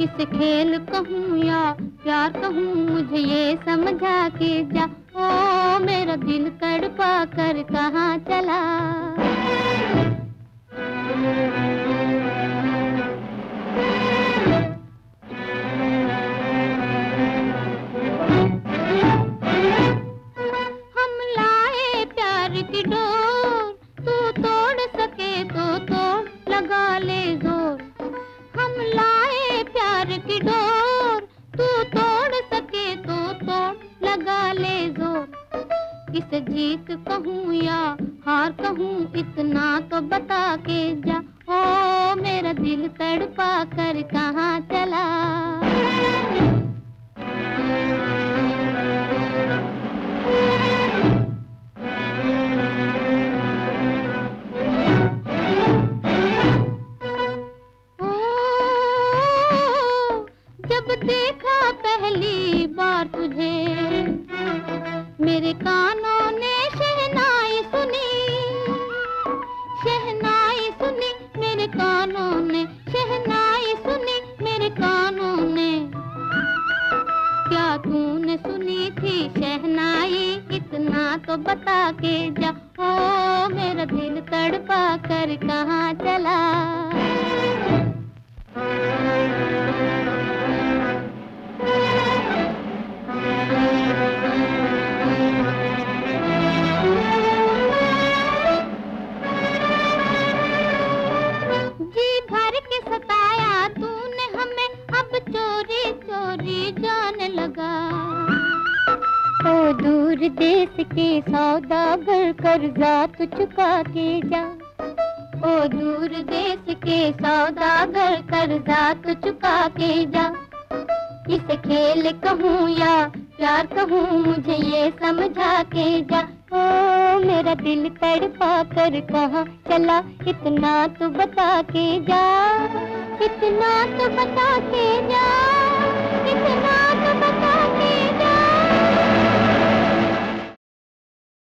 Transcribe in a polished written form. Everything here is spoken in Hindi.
किसे खेल कहूँ या प्यार कहूँ, मुझे ये समझा के जा। ओ मेरा दिल तड़पा कर कहाँ चला। हम लाए प्यार की डोर, तू तोड़ सके तो तोड़, लगा ले जोर। हम लाए प्यार की डोर, तू तोड़ सके तो तोड़, लगा ले जोर। किसे जीत कहूँ या हार कहूँ, इतना तो बता के जा। ओ मेरा दिल तड़पा कर कहाँ चला। जब देखा पहली बार तुझे, मेरे कानों ने शहनाई सुनी, शहनाई सुनी मेरे कानों ने, शहनाई सुनी मेरे कानों ने। क्या तूने सुनी थी शहनाई, इतना तो बता के जा। ओ मेरा दिल तड़पा कर कहाँ चला। जी भर के सताया तूने हमें, अब चोरी चोरी जाने लगा। ओ दूर देश के सौदागर, कर्जा तू चुका के जा। ओ दूर देश के सौदागर, कर्जा तू चुका के जा। किसे खेल कहूँ या प्यार कहूँ, मुझे ये समझा के जा। ओ मेरा दिल तड़पा कर कहाँ चला, इतना तो बता के जा, इतना तो बता के जा, इतना